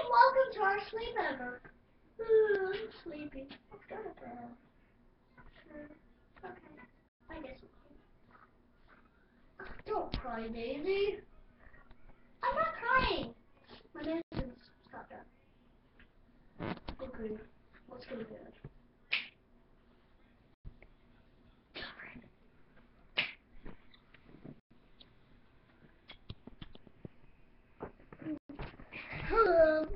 welcome to our sleepover. Ooh, I'm sleepy. Let's go to bed. Okay, I guess we can. Don't cry, Daisy. I'm not crying. My nose is stopped up. Okay, let's go to bed. Hello.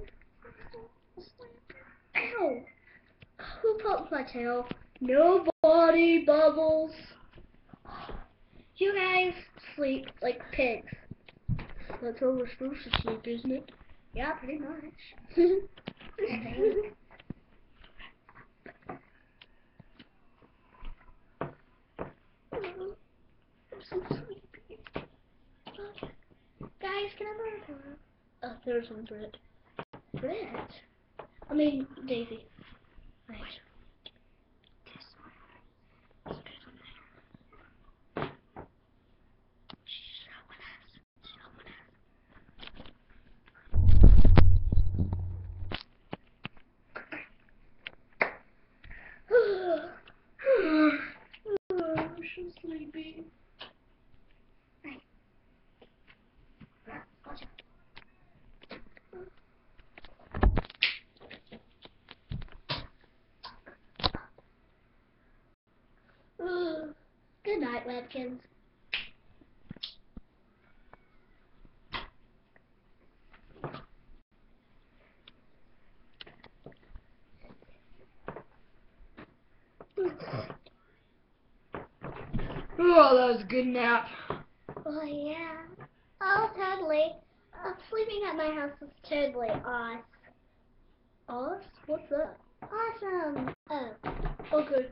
Ow! Who popped my tail? Nobody, Bubbles. You guys sleep like pigs. That's how we're supposed to sleep, isn't it? Yeah, pretty much. I'm so sleepy. Guys, can I borrow a pillow? Oh, there's one, Brett. Brett? I mean, Daisy. Right. I'm so sleepy. Right. Watch out. Good night, Webkins. Oh, that was a good nap. Oh, yeah. Oh, totally. Sleeping at my house is totally awesome. Us? What's that? Awesome. Oh. Okay.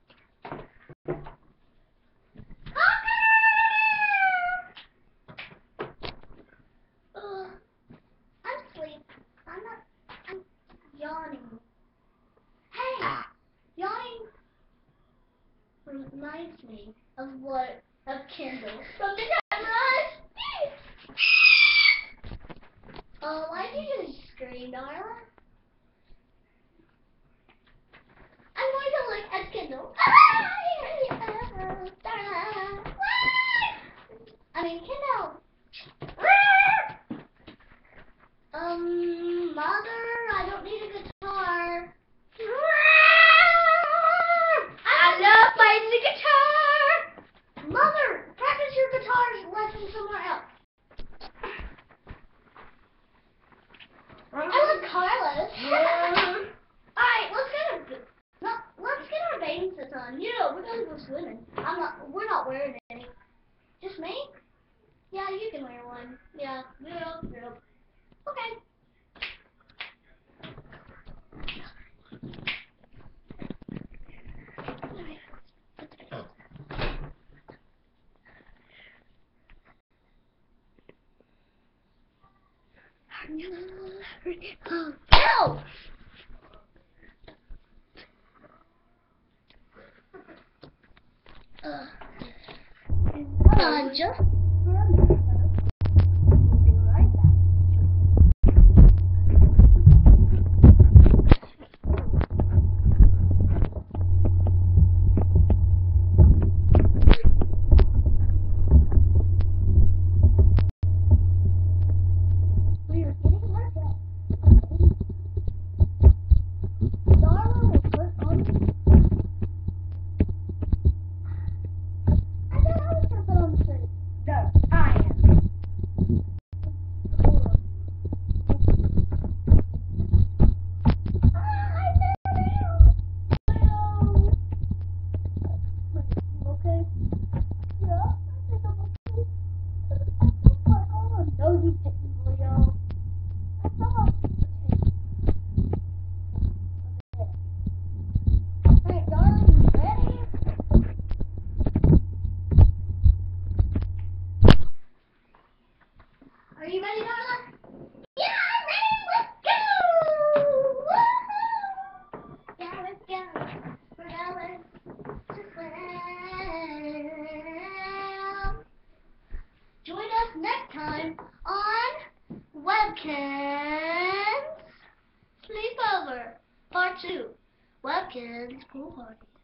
I'm asleep. I'm yawning. Hey! Yawning reminds me of Kendall from the Rush. Oh, why did you just scream, Darla? I'm going to look at Kendall. I mean, Kendall. Mother, I don't need a guitar. I love playing the guitar. Mother, practice your guitar lesson somewhere else. I love Carlos. Alright, let's get our bathing suits on. Yeah, we're gonna go swimming. We're not wearing any. Just me? Yeah, you can wear one. Yeah. Okay. Ow! Just we'll be right back. We're getting our bed. Dara will put on. I thought I was gonna put on the suit. No, I am. Okay? Yeah, I think I'm okay. I put my on. No, you didn't, Leo. I thought. Alright, darling, you ready? Are you ready, Darla? Yeah, I'm ready. Let's go! Woo-hoo! Yeah, let's go. We're going to swim. Join us next time on Webcams. over. Part 2. Webkins Pool Party.